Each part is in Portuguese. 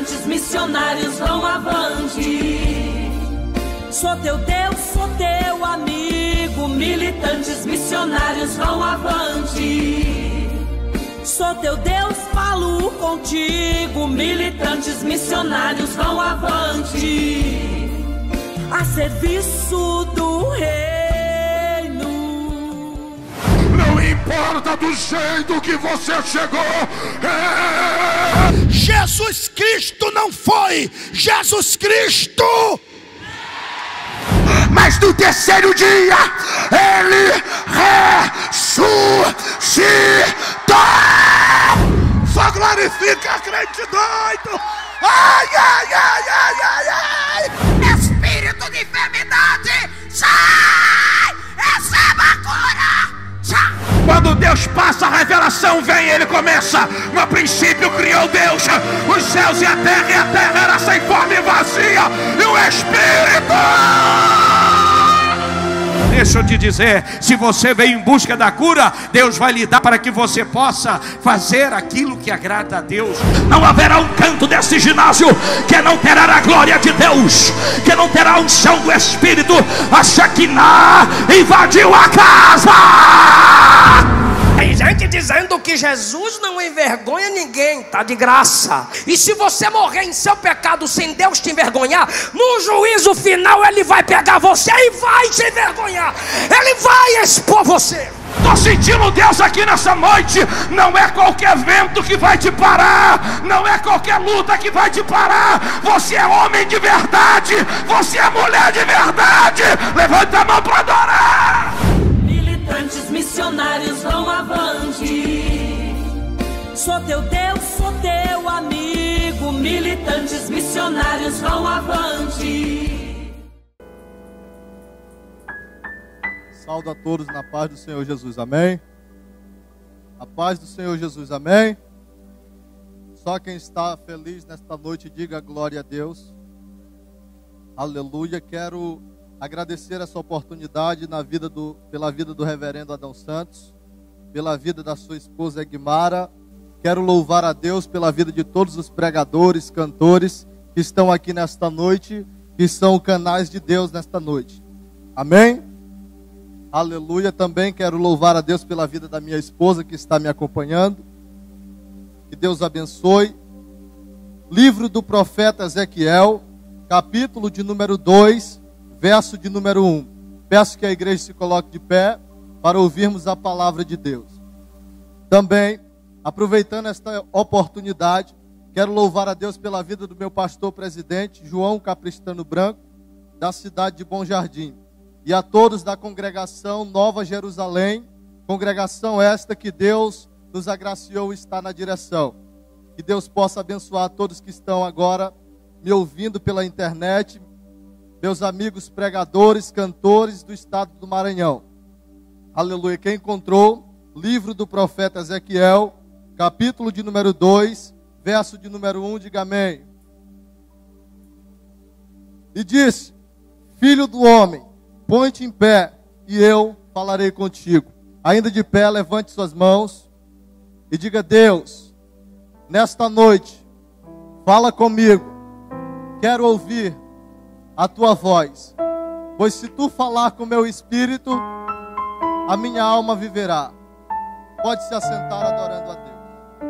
militantes missionários vão avante. Sou teu Deus, sou teu amigo, militantes missionários vão avante. Sou teu Deus, falo contigo, militantes missionários vão avante. A serviço do reino. Não importa do jeito que você chegou. Jesus Cristo não foi Jesus Cristo. Mas no terceiro dia ele ressuscitou. Só glorifica, crente doido. Ai, ai, ai, ai, ai, ai. Espírito de enfermidade, sai! Receba a cura! Sai! Quando Deus passa, a revelação vem, ele começa. No princípio criou Deus os céus e a terra era sem forma e vazia, e o Espírito. Deixa eu te dizer, se você veio em busca da cura, Deus vai lhe dar para que você possa fazer aquilo que agrada a Deus. Não haverá um canto desse ginásio que não terá a glória de Deus, que não terá a unção do Espírito. A Shekinah invadiu a casa. Tem gente dizendo que Jesus não envergonha ninguém, tá de graça. E se você morrer em seu pecado sem Deus te envergonhar, no juízo final ele vai pegar você e vai te envergonhar. Ele vai expor você. Estou sentindo Deus aqui nessa noite. Não é qualquer vento que vai te parar, não é qualquer luta que vai te parar. Você é homem de verdade, você é mulher de verdade. Levanta a mão para adorar. Militantes missionários vão avante. Sou teu Deus, sou teu amigo, militantes missionários vão avante. Saúdo a todos na paz do Senhor Jesus, amém? A paz do Senhor Jesus, amém? Só quem está feliz nesta noite, diga glória a Deus. Aleluia. Quero agradecer essa oportunidade pela vida do reverendo Adão Santos, pela vida da sua esposa Egmara. Quero louvar a Deus pela vida de todos os pregadores, cantores que estão aqui nesta noite, que são canais de Deus nesta noite. Amém? Aleluia. Também quero louvar a Deus pela vida da minha esposa que está me acompanhando. Que Deus abençoe. Livro do profeta Ezequiel, capítulo de número 2, verso de número 1. Peço que a igreja se coloque de pé para ouvirmos a palavra de Deus. Também, aproveitando esta oportunidade, quero louvar a Deus pela vida do meu pastor presidente, João Capristano Branco, da cidade de Bom Jardim. E a todos da congregação Nova Jerusalém, congregação esta que Deus nos agraciou e está na direção. Que Deus possa abençoar todos que estão agora me ouvindo pela internet, meus amigos pregadores, cantores do estado do Maranhão. Aleluia. Quem encontrou, livro do profeta Ezequiel, capítulo de número 2, verso de número 1, diga amém. E disse: Filho do homem, põe-te em pé, e eu falarei contigo. Ainda de pé, levante suas mãos e diga: Deus, nesta noite, fala comigo. Quero ouvir a tua voz, pois se tu falar com o meu espírito, a minha alma viverá. Pode se assentar adorando a Deus.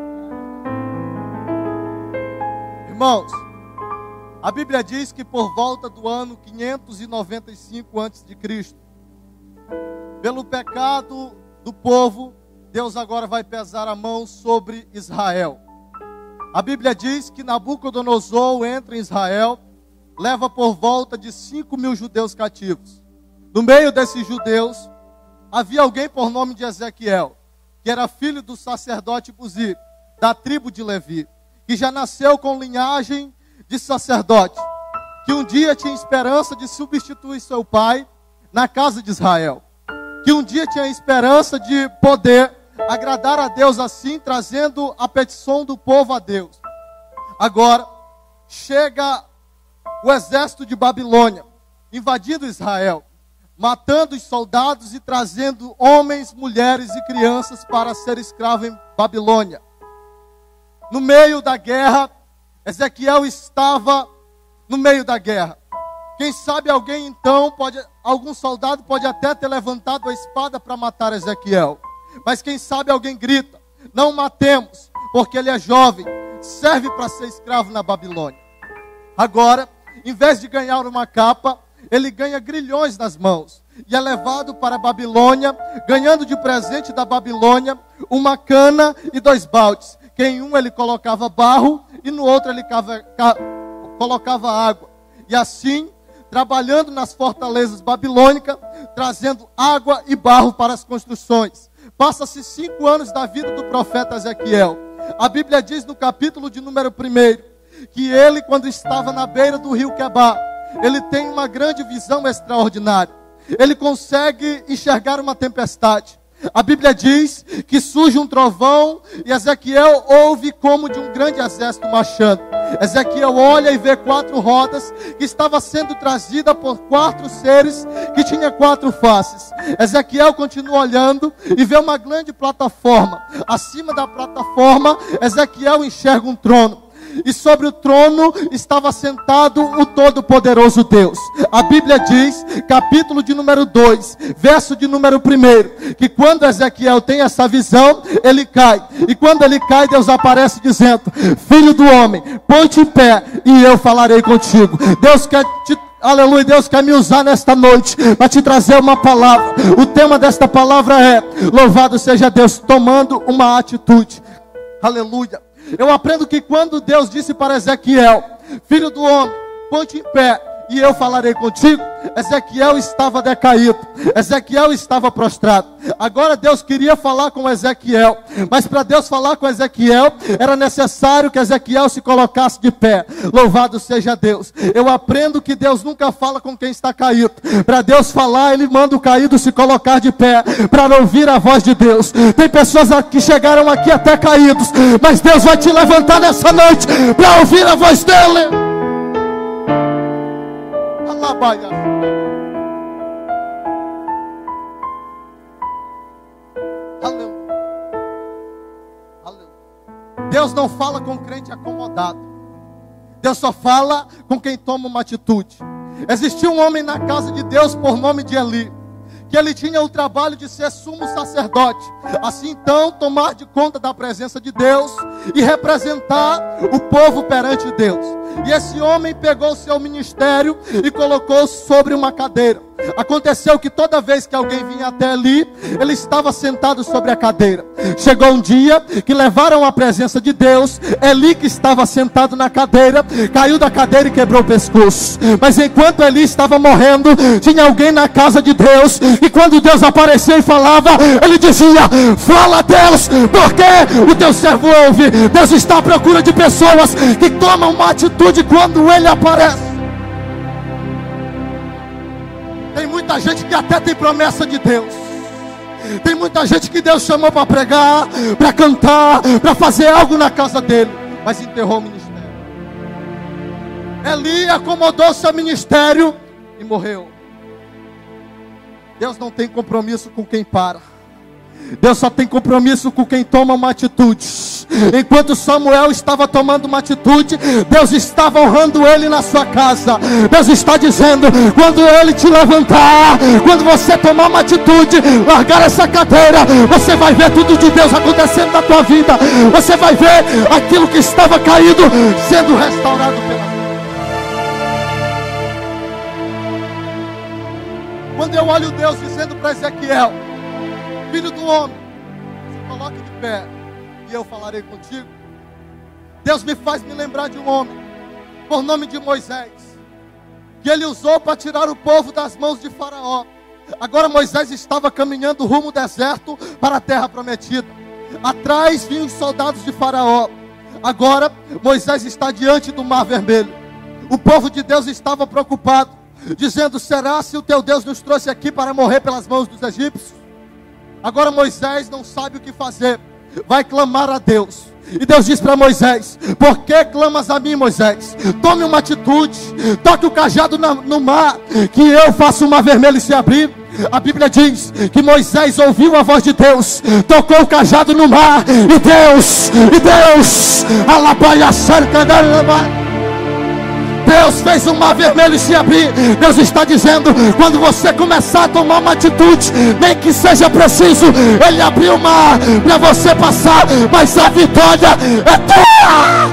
Irmãos, a Bíblia diz que por volta do ano 595 a.C., pelo pecado do povo, Deus agora vai pesar a mão sobre Israel. A Bíblia diz que Nabucodonosor entra em Israel, leva por volta de 5.000 judeus cativos. No meio desses judeus, havia alguém por nome de Ezequiel, que era filho do sacerdote Buzi, da tribo de Levi, que já nasceu com linhagem de sacerdote, que um dia tinha esperança de substituir seu pai na casa de Israel, que um dia tinha esperança de poder agradar a Deus assim, trazendo a petição do povo a Deus. Agora, chega o exército de Babilônia, invadindo Israel, matando os soldados e trazendo homens, mulheres e crianças para ser escravos em Babilônia. No meio da guerra, Ezequiel estava no meio da guerra. Quem sabe alguém então algum soldado pode até ter levantado a espada para matar Ezequiel. Mas quem sabe alguém grita: não matemos, porque ele é jovem, serve para ser escravo na Babilônia. Agora, em vez de ganhar uma capa, ele ganha grilhões nas mãos. E é levado para a Babilônia, ganhando de presente da Babilônia uma cana e 2 baldes. Que em um ele colocava barro e no outro ele colocava água. E assim, trabalhando nas fortalezas babilônicas, trazendo água e barro para as construções. Passa-se 5 anos da vida do profeta Ezequiel. A Bíblia diz no capítulo de número 1, que ele, quando estava na beira do rio Quebar, ele tem uma grande visão extraordinária. Ele consegue enxergar uma tempestade. A Bíblia diz que surge um trovão e Ezequiel ouve como de um grande exército marchando. Ezequiel olha e vê 4 rodas que estava sendo trazida por 4 seres que tinha 4 faces. Ezequiel continua olhando e vê uma grande plataforma. Acima da plataforma, Ezequiel enxerga um trono. E sobre o trono estava sentado o Todo-Poderoso Deus. A Bíblia diz, capítulo de número 2, verso de número 1, que quando Ezequiel tem essa visão, ele cai. E quando ele cai, Deus aparece dizendo: filho do homem, põe-te em pé e eu falarei contigo. Deus quer te... Aleluia, Deus quer me usar nesta noite para te trazer uma palavra. O tema desta palavra é: louvado seja Deus, tomando uma atitude. Aleluia. Eu aprendo que quando Deus disse para Ezequiel: filho do homem, põe-te em pé e eu falarei contigo, Ezequiel estava decaído, Ezequiel estava prostrado. Agora Deus queria falar com Ezequiel, mas para Deus falar com Ezequiel, era necessário que Ezequiel se colocasse de pé. Louvado seja Deus. Eu aprendo que Deus nunca fala com quem está caído. Para Deus falar, Ele manda o caído se colocar de pé, para ouvir a voz de Deus. Tem pessoas que chegaram aqui até caídos, mas Deus vai te levantar nessa noite, para ouvir a voz dEle. Aleluia. Deus não fala com crente acomodado. Deus só fala com quem toma uma atitude. Existia um homem na casa de Deus por nome de Eli, que ele tinha o trabalho de ser sumo sacerdote, assim então tomar de conta da presença de Deus e representar o povo perante Deus. E esse homem pegou o seu ministério e colocou sobre uma cadeira. Aconteceu que toda vez que alguém vinha até ali, ele estava sentado sobre a cadeira. Chegou um dia que levaram a presença de Deus. Eli, que estava sentado na cadeira, caiu da cadeira e quebrou o pescoço. Mas enquanto Eli estava morrendo, tinha alguém na casa de Deus, e quando Deus aparecia e falava, ele dizia: fala, Deus, porque o teu servo ouve. Deus está à procura de pessoas que tomam uma atitude quando ele aparece. Tem muita gente que até tem promessa de Deus. Tem muita gente que Deus chamou para pregar, para cantar, para fazer algo na casa dele, mas enterrou o ministério. Eli acomodou seu ministério e morreu. Deus não tem compromisso com quem para. Deus só tem compromisso com quem toma uma atitude. Enquanto Samuel estava tomando uma atitude, Deus estava honrando ele na sua casa. Deus está dizendo: quando ele te levantar, quando você tomar uma atitude, largar essa cadeira, você vai ver tudo de Deus acontecendo na tua vida. Você vai ver aquilo que estava caído sendo restaurado pela vida. Quando eu olho Deus dizendo para Ezequiel: filho do homem, se coloque de pé e eu falarei contigo, Deus me faz me lembrar de um homem por nome de Moisés, que ele usou para tirar o povo das mãos de Faraó. Agora Moisés estava caminhando rumo ao deserto para a terra prometida. Atrás vinham os soldados de Faraó. Agora Moisés está diante do Mar Vermelho. O povo de Deus estava preocupado, dizendo: será se o teu Deus nos trouxe aqui para morrer pelas mãos dos egípcios? Agora Moisés não sabe o que fazer, vai clamar a Deus. E Deus diz para Moisés: por que clamas a mim, Moisés? Tome uma atitude, toque o cajado no mar, que eu faço o mar vermelho se abrir. A Bíblia diz que Moisés ouviu a voz de Deus, tocou o cajado no mar, e Deus, Deus fez um mar vermelho se abrir. Deus está dizendo, quando você começar a tomar uma atitude, nem que seja preciso Ele abrir o mar para você passar, mas a vitória é tua.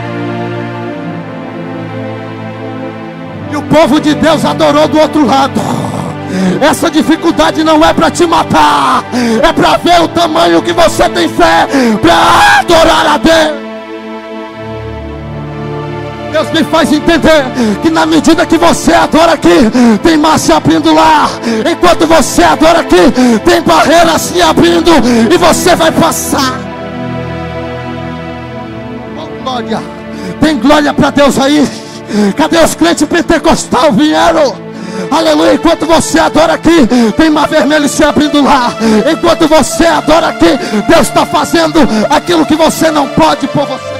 E o povo de Deus adorou do outro lado. Essa dificuldade não é para te matar, é para ver o tamanho que você tem fé para adorar a Deus. Deus me faz entender que na medida que você adora aqui, tem mar se abrindo lá. Enquanto você adora aqui, tem barreira se abrindo e você vai passar. Oh, glória! Tem glória para Deus aí? Cadê os crentes pentecostal vieram? Aleluia, enquanto você adora aqui, tem mar vermelho se abrindo lá. Enquanto você adora aqui, Deus está fazendo aquilo que você não pode por você.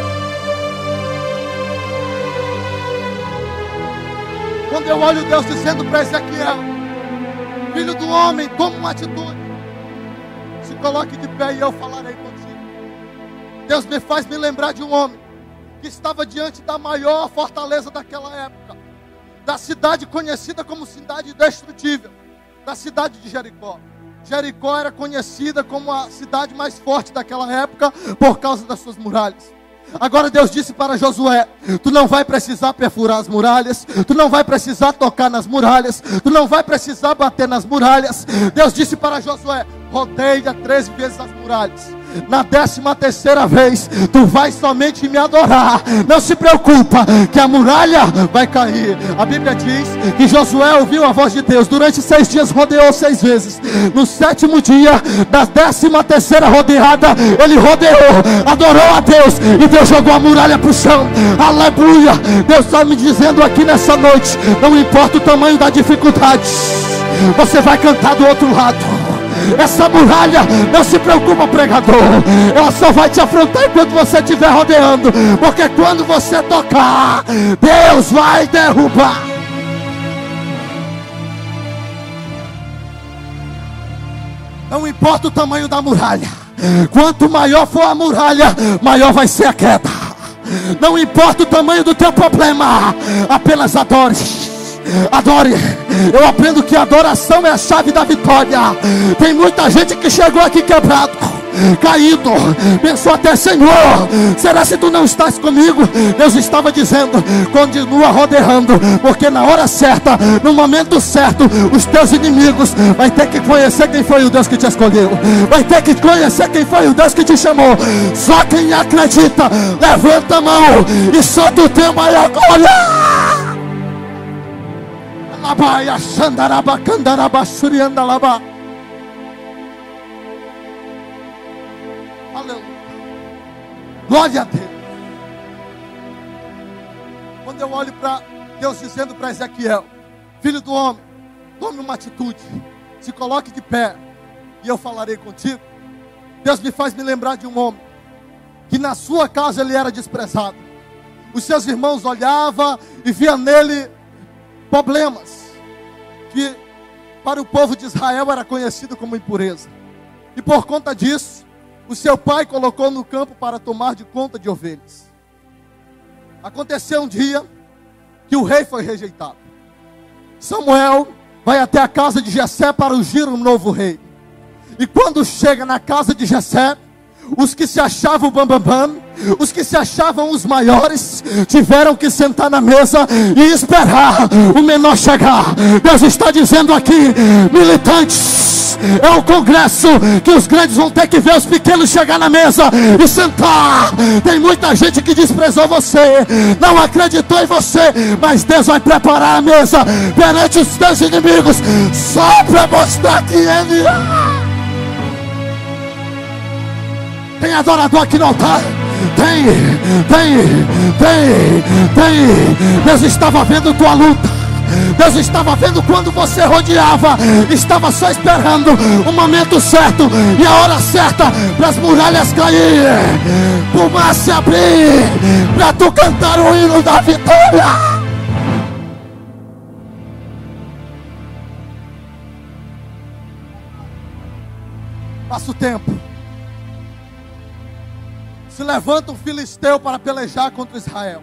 Quando eu olho Deus dizendo para Ezequiel, filho do homem, toma uma atitude, se coloque de pé e eu falarei contigo. Deus me faz me lembrar de um homem que estava diante da maior fortaleza daquela época, da cidade conhecida como cidade indestrutível, da cidade de Jericó. Jericó era conhecida como a cidade mais forte daquela época por causa das suas muralhas. Agora Deus disse para Josué, tu não vai precisar perfurar as muralhas, tu não vai precisar tocar nas muralhas, tu não vai precisar bater nas muralhas. Deus disse para Josué, rodeia 13 vezes as muralhas. Na 13ª vez, tu vais somente me adorar. Não se preocupa, que a muralha vai cair. A Bíblia diz que Josué ouviu a voz de Deus. Durante 6 dias rodeou 6 vezes. No 7º dia, da 13ª rodeada, ele rodeou, adorou a Deus, e Deus jogou a muralha para o chão. Aleluia. Deus está me dizendo aqui nessa noite, não importa o tamanho da dificuldade, você vai cantar do outro lado. Essa muralha, não se preocupa, pregador, ela só vai te afrontar enquanto você estiver rodeando, porque quando você tocar, Deus vai derrubar. Não importa o tamanho da muralha, quanto maior for a muralha, maior vai ser a queda. Não importa o tamanho do teu problema, apenas adore. Adore. Eu aprendo que a adoração é a chave da vitória. Tem muita gente que chegou aqui quebrado, caído, pensou até, Senhor, será que tu não estás comigo? Deus estava dizendo, continua rodeando, porque na hora certa, no momento certo, os teus inimigos vai ter que conhecer quem foi o Deus que te escolheu, vai ter que conhecer quem foi o Deus que te chamou. Só quem acredita, levanta a mão e solta o teu maior glória. Aleluia. Glória a Deus. Quando eu olho para Deus dizendo para Ezequiel, filho do homem, tome uma atitude, se coloque de pé e eu falarei contigo. Deus me faz me lembrar de um homem que na sua casa ele era desprezado. Os seus irmãos olhavam e viam nele problemas que para o povo de Israel era conhecido como impureza. E por conta disso, o seu pai colocou no campo para tomar de conta de ovelhas. Aconteceu um dia que o rei foi rejeitado. Samuel vai até a casa de Jessé para ungir um novo rei. E quando chega na casa de Jessé, os que se achavam bambambam, os que se achavam os maiores, tiveram que sentar na mesa e esperar o menor chegar. Deus está dizendo aqui, militantes, é o congresso que os grandes vão ter que ver os pequenos chegar na mesa e sentar. Tem muita gente que desprezou você, não acreditou em você, mas Deus vai preparar a mesa perante os teus inimigos, só para mostrar que Ele é. Tem adorador aqui no altar? Tem. Deus estava vendo tua luta. Deus estava vendo quando você rodeava. Estava só esperando o momento certo e a hora certa para as muralhas cair, para o mar se abrir, para tu cantar o hino da vitória. passa o tempo. Se levanta um filisteu para pelejar contra Israel.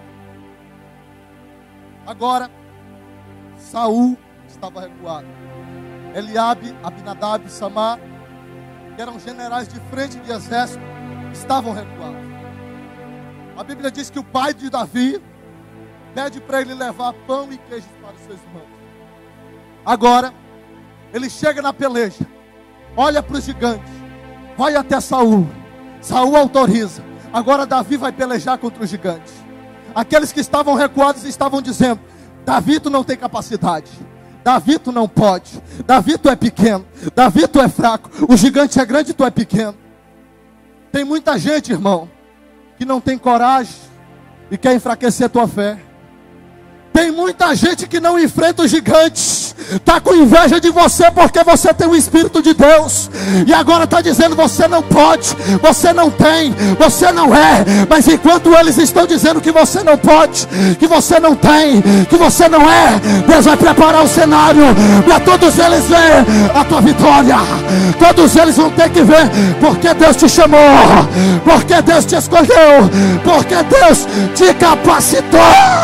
Agora, Saul estava recuado. Eliabe, Abinadab e Samar, que eram generais de frente de exército, estavam recuados. A Bíblia diz que o pai de Davi pede para ele levar pão e queijos para os seus irmãos. Agora, ele chega na peleja, olha para os gigantes, vai até Saul. Saul autoriza. Agora Davi vai pelejar contra os gigantes. Aqueles que estavam recuados estavam dizendo: Davi, tu não tem capacidade. Davi, tu não pode. Davi, tu é pequeno. Davi, tu é fraco. O gigante é grande e tu é pequeno. Tem muita gente, irmão, que não tem coragem e quer enfraquecer a tua fé. Tem muita gente que não enfrenta os gigantes, está com inveja de você porque você tem o Espírito de Deus, e agora está dizendo: você não pode, você não tem, você não é. Mas enquanto eles estão dizendo que você não pode, que você não tem, que você não é, Deus vai preparar o cenário para todos eles ver a tua vitória. Todos eles vão ter que ver porque Deus te chamou, porque Deus te escolheu, porque Deus te capacitou.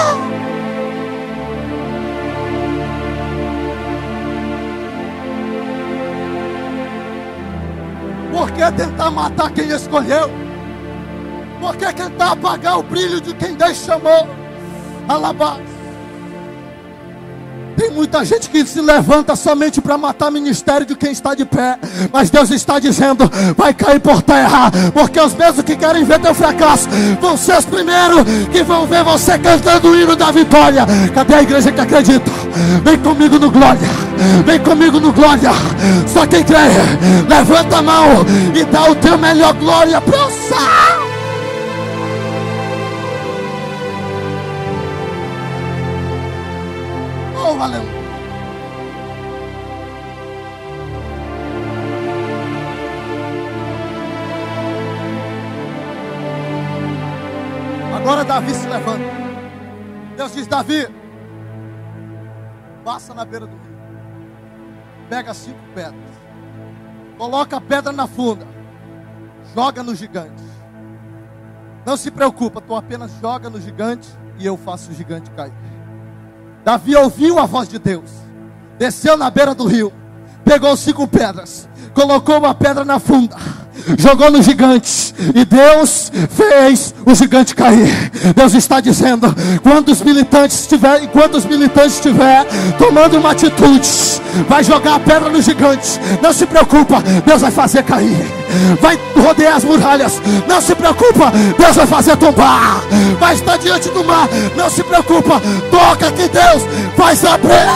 Por que tentar matar quem escolheu? Por que tentar apagar o brilho de quem Deus chamou? Alabás. Tem muita gente que se levanta somente para matar o ministério de quem está de pé. Mas Deus está dizendo: vai cair por terra. Porque os mesmos que querem ver teu fracasso vão ser os primeiros que vão ver você cantando o hino da vitória. Cadê a igreja que acredita? Vem comigo no glória. Vem comigo no glória. Só quem crê, levanta a mão e dá o teu melhor glória para o céu. Oh, aleluia. Agora Davi se levanta. Deus diz: Davi, passa na beira do rio, pega 5 pedras, coloca a pedra na funda, joga no gigante. Não se preocupa, tu apenas joga no gigante e eu faço o gigante cair. Davi ouviu a voz de Deus, desceu na beira do rio, pegou 5 pedras, colocou uma pedra na funda, jogou no gigante, e Deus fez o gigante cair. Deus está dizendo: enquanto os militantes estiver tomando uma atitude, vai jogar a pedra no gigante. Não se preocupa, Deus vai fazer cair. Vai rodear as muralhas, não se preocupa, Deus vai fazer tombar. Vai estar diante do mar, não se preocupa, toca que Deus vai abrir.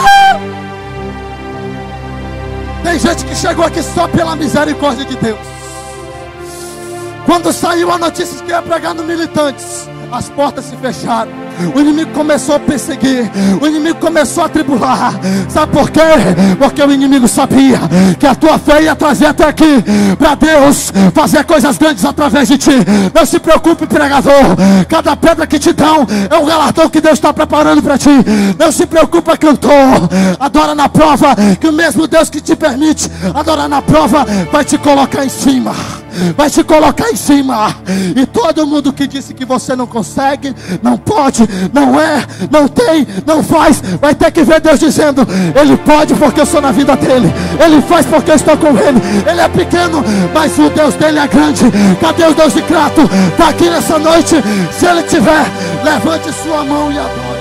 Tem gente que chegou aqui só pela misericórdia de Deus. Quando saiu a notícia que ia pregar no Militantes, as portas se fecharam. O inimigo começou a perseguir, o inimigo começou a tribular. Sabe por quê? Porque o inimigo sabia que a tua fé ia trazer até aqui, para Deus fazer coisas grandes através de ti. Não se preocupe, pregador, cada pedra que te dão é um galardão que Deus está preparando para ti. Não se preocupa, cantor, adora na prova, que o mesmo Deus que te permite adorar na prova vai te colocar em cima. Vai te colocar em cima. E todo mundo que disse que você não consegue, não pode, não é, não tem, não faz, vai ter que ver Deus dizendo: Ele pode porque eu sou na vida dele, Ele faz porque eu estou com ele. Ele é pequeno, mas o Deus dele é grande. Cadê o Deus de Crato? Está aqui nessa noite. Se ele tiver, levante sua mão e adore.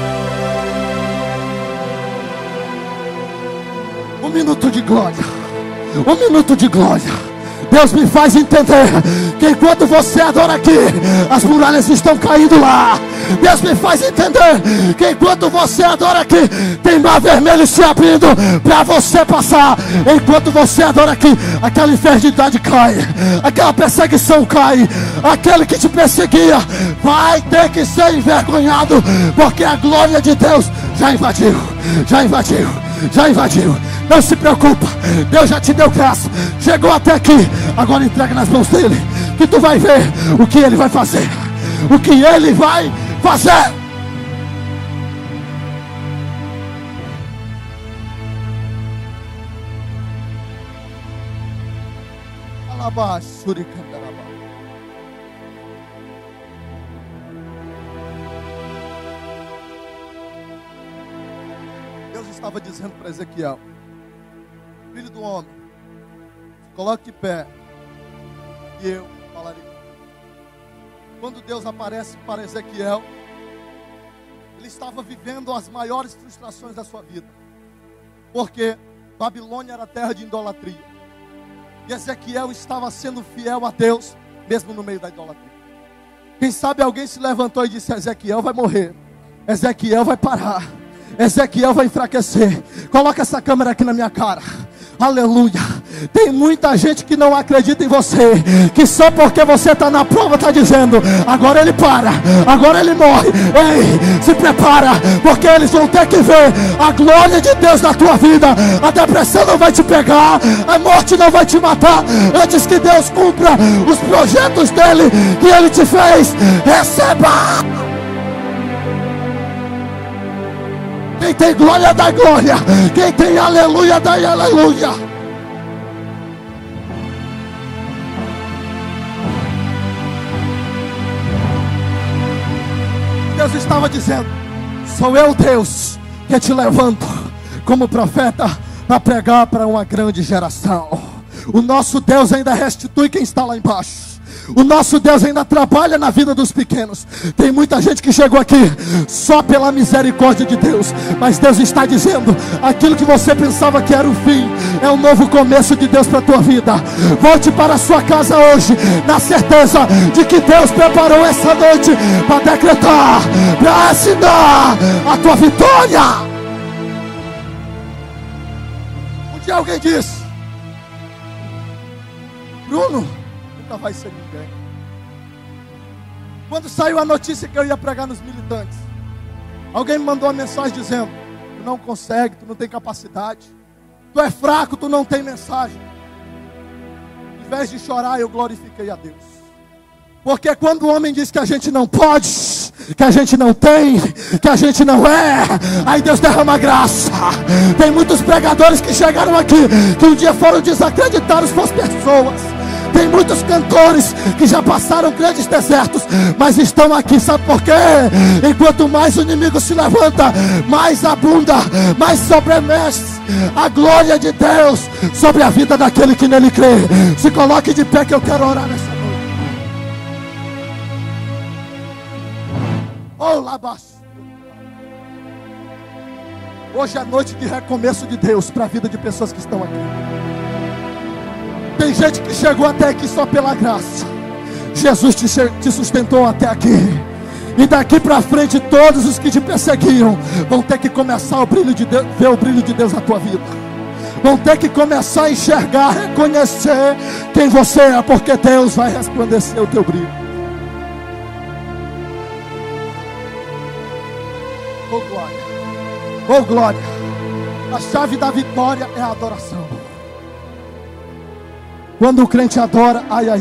Um minuto de glória. Um minuto de glória. Deus me faz entender que enquanto você adora aqui, as muralhas estão caindo lá. Deus me faz entender que enquanto você adora aqui, tem mar vermelho se abrindo para você passar. Enquanto você adora aqui, aquela enfermidade cai, aquela perseguição cai, aquele que te perseguia vai ter que ser envergonhado, porque a glória de Deus já invadiu, já invadiu, já invadiu. Não se preocupa, Deus já te deu graça, chegou até aqui. Agora entrega nas mãos dele, que tu vai ver o que ele vai fazer. O que ele vai fazer. Deus estava dizendo para Ezequiel: filho do homem, coloque de pé e eu falarei. Quando Deus aparece para Ezequiel, ele estava vivendo as maiores frustrações da sua vida, porque Babilônia era terra de idolatria, e Ezequiel estava sendo fiel a Deus, mesmo no meio da idolatria. Quem sabe alguém se levantou e disse: Ezequiel vai morrer, Ezequiel vai parar, Ezequiel vai enfraquecer. Coloca essa câmera aqui na minha cara. Aleluia. Tem muita gente que não acredita em você, que só porque você está na prova está dizendo: agora ele para, agora ele morre. Ei, se prepara, porque eles vão ter que ver a glória de Deus na tua vida. A depressão não vai te pegar, a morte não vai te matar, antes que Deus cumpra os projetos dele que ele te fez. Receba. Quem tem glória, dá glória. Quem tem aleluia, dá aleluia. Deus estava dizendo: sou eu, Deus, que te levanto como profeta para pregar para uma grande geração. O nosso Deus ainda restitui quem está lá embaixo. O nosso Deus ainda trabalha na vida dos pequenos. Tem muita gente que chegou aqui só pela misericórdia de Deus, mas Deus está dizendo: aquilo que você pensava que era o fim, é um novo começo de Deus para a tua vida. Volte para a sua casa hoje, na certeza de que Deus preparou essa noite para decretar, para assinar a tua vitória. Um dia alguém disse: Bruno, nunca vai ser ninguém. Quando saiu a notícia que eu ia pregar nos militantes, alguém me mandou uma mensagem dizendo: tu não consegue, tu não tem capacidade, tu é fraco, tu não tem mensagem. Em vez de chorar, eu glorifiquei a Deus. Porque quando o homem diz que a gente não pode, que a gente não tem, que a gente não é, aí Deus derrama graça. Tem muitos pregadores que chegaram aqui, que um dia foram desacreditados por pessoas. Tem muitos cantores que já passaram grandes desertos, mas estão aqui, sabe por quê? Enquanto mais o inimigo se levanta, mais abunda, mais sobremete a glória de Deus sobre a vida daquele que nele crê. Se coloque de pé que eu quero orar nessa noite. Oh, labaço. Hoje é noite de recomeço de Deus para a vida de pessoas que estão aqui. Tem gente que chegou até aqui só pela graça. Jesus te sustentou até aqui. E daqui para frente todos os que te perseguiam vão ter que começar ver o brilho de Deus na tua vida. Vão ter que começar a enxergar, reconhecer quem você é, porque Deus vai resplandecer o teu brilho. Oh glória, oh glória. A chave da vitória é a adoração. Quando o crente adora,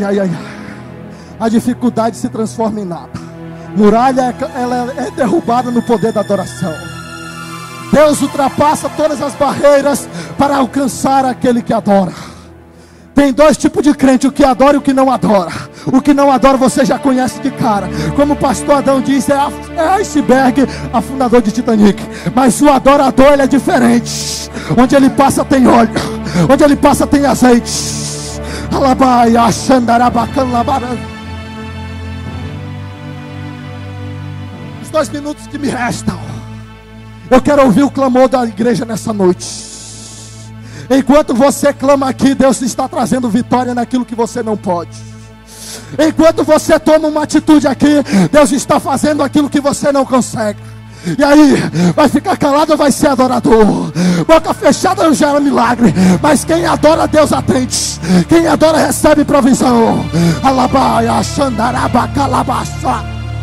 a dificuldade se transforma em nada. Muralha ela é derrubada no poder da adoração. Deus ultrapassa todas as barreiras para alcançar aquele que adora. Tem dois tipos de crente: o que adora e o que não adora. O que não adora você já conhece de cara. Como o pastor Adão disse, é iceberg, afundador de Titanic. Mas o adorador, ele é diferente. Onde ele passa tem óleo, onde ele passa tem azeite. Os 2 minutos que me restam, eu quero ouvir o clamor da igreja nessa noite. Enquanto você clama aqui, Deus está trazendo vitória naquilo que você não pode. Enquanto você toma uma atitude aqui, Deus está fazendo aquilo que você não consegue. E aí, vai ficar calado ou vai ser adorador? Boca fechada não gera milagre, mas quem adora, Deus atende. Quem adora recebe provisão. Alabaia, xandaraba, calabaça.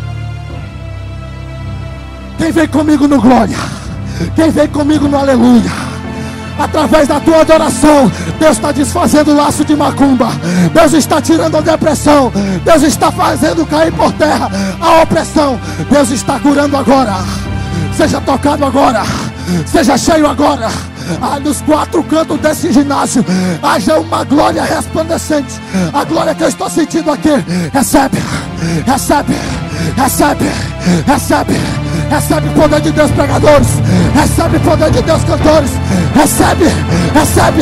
Quem vem comigo no glória? Quem vem comigo no aleluia? Através da tua adoração, Deus está desfazendo o laço de macumba. Deus está tirando a depressão. Deus está fazendo cair por terra a opressão. Deus está curando agora. Seja tocado agora. Seja cheio agora. nos quatro cantos desse ginásio haja uma glória resplandecente. A glória que eu estou sentindo aqui. Recebe, recebe, recebe, recebe, recebe o poder de Deus, pregadores. Recebe o poder de Deus, cantores. Recebe, recebe.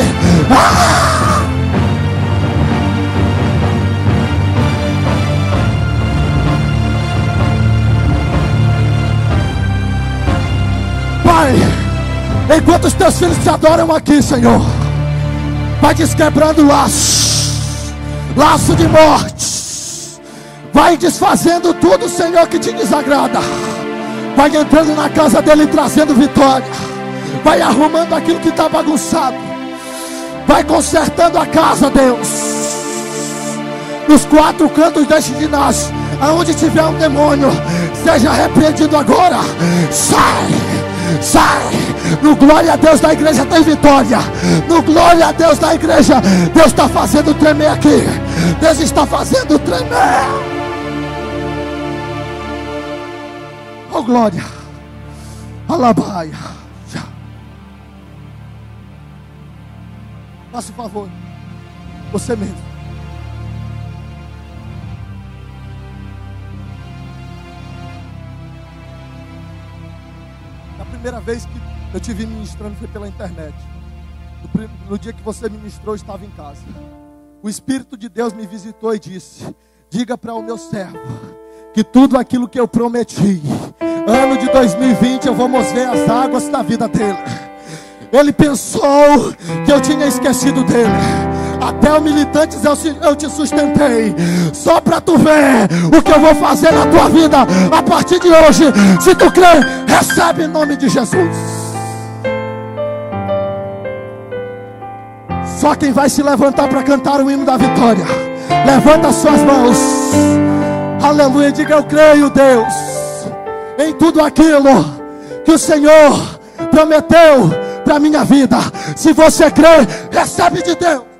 Pai, enquanto os teus filhos te adoram aqui, Senhor, vai desquebrando laços, laço de morte, vai desfazendo tudo, Senhor, que te desagrada, vai entrando na casa dele trazendo vitória, vai arrumando aquilo que está bagunçado, vai consertando a casa, Deus, nos quatro cantos deste ginásio, aonde tiver um demônio, seja repreendido agora. Sai, sai. No glória a Deus da igreja tem vitória. No glória a Deus da igreja, Deus está fazendo tremer aqui. Deus está fazendo tremer. Oh glória. Alabaia. Faça o favor, você mesmo. A primeira vez que eu te vi ministrando foi pela internet. No dia que você ministrou, eu estava em casa. O Espírito de Deus me visitou e disse: diga para o meu servo que tudo aquilo que eu prometi, ano de 2020, eu vou mover as águas da vida dele. Ele pensou que eu tinha esquecido dele. Até o Militantes eu te sustentei, só para tu ver o que eu vou fazer na tua vida a partir de hoje. Se tu crê, recebe em nome de Jesus. Só quem vai se levantar para cantar o hino da vitória, levanta as suas mãos, aleluia, diga: eu creio, Deus, em tudo aquilo que o Senhor prometeu para minha vida. Se você crê, recebe de Deus.